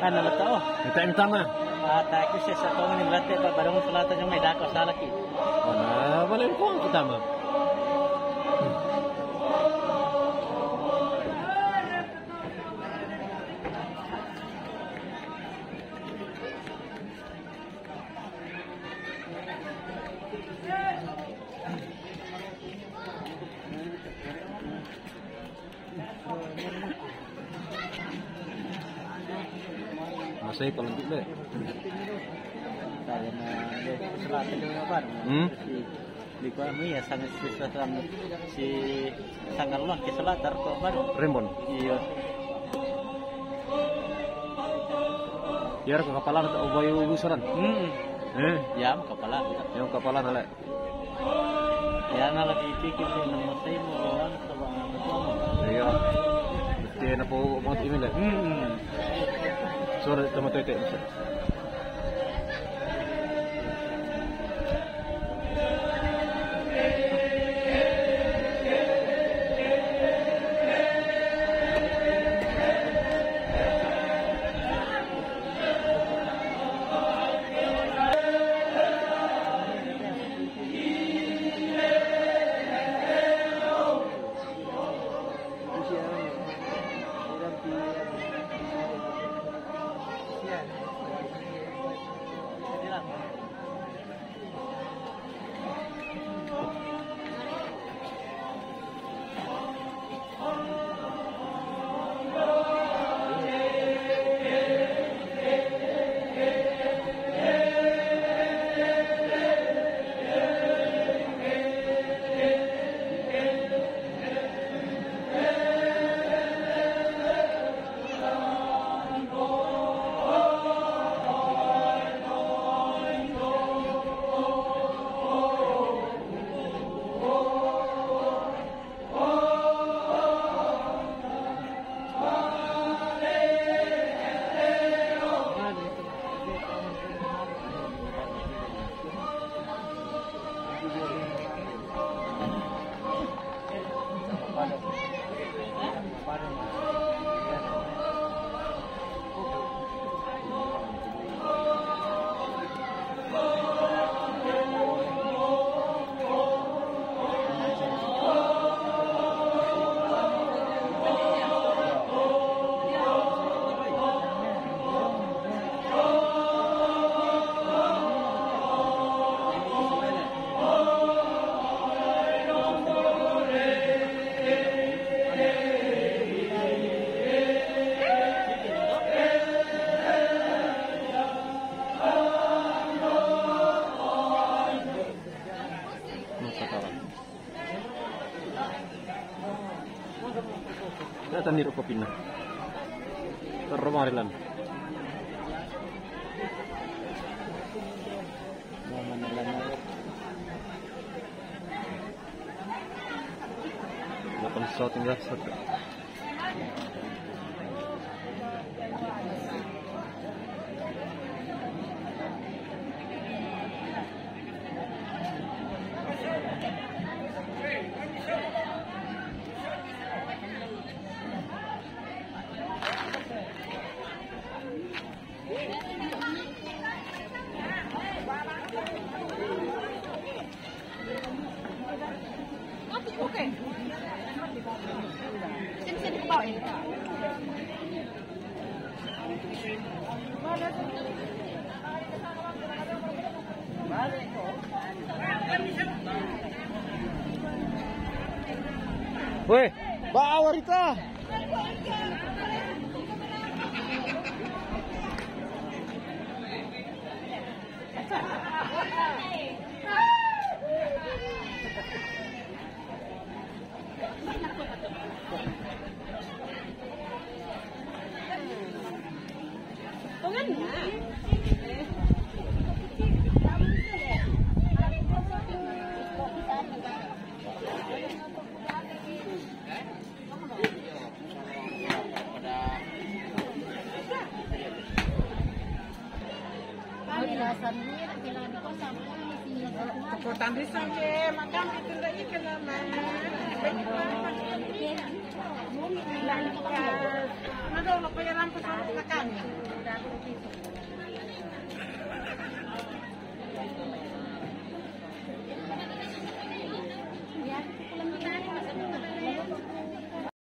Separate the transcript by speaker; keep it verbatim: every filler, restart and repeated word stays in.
Speaker 1: Ano ba to?
Speaker 2: Ito yung tama.
Speaker 1: Ah, tayo siya sa tong ni Brate pa barong salata yung may dako sa laki.
Speaker 2: Wala, wala yung kuwang tama. Masay ko lang dito eh.
Speaker 1: Tayo na salata yung mga bar.
Speaker 2: Hmm?
Speaker 1: Di ko ano ya sangat susah sama si sangat lah ke salata ko baru.
Speaker 2: Remon.
Speaker 1: Iya.
Speaker 2: Biar ke kapalan atau bayu gusuran.
Speaker 1: Hmm.
Speaker 2: Eh,
Speaker 1: Ya kepala.
Speaker 2: yung kapalan ala.
Speaker 1: Ya na lagi pikir ni nama saya mo orang sa mga
Speaker 2: Iya. Mesti na po mga email eh.
Speaker 1: Hmm.
Speaker 2: Sorry, tama tayo tayo. Datang di ruko pinna. Terromarilan.
Speaker 1: Nama nalana.
Speaker 2: Lapan satu tinggal satu.
Speaker 3: Oke. Sini sini ke bawah ini.
Speaker 2: Weh, bawa Rika.
Speaker 4: Alasannya kailangan ko sama si Kekuatan risau je, makan itu lagi kena mana. Nah, ada orang yang rampas orang makan.